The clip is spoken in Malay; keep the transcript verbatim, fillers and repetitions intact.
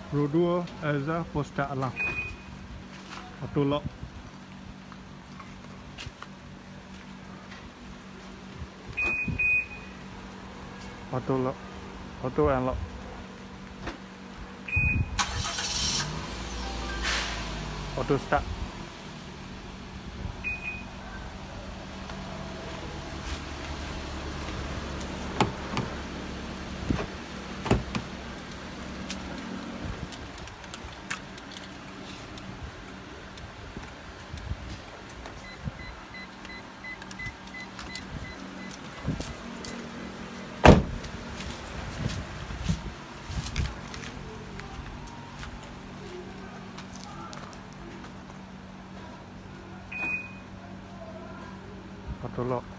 Rodua Elza Posta Alam auto lock. Auto lock, auto unlock. Auto start. Auto lock.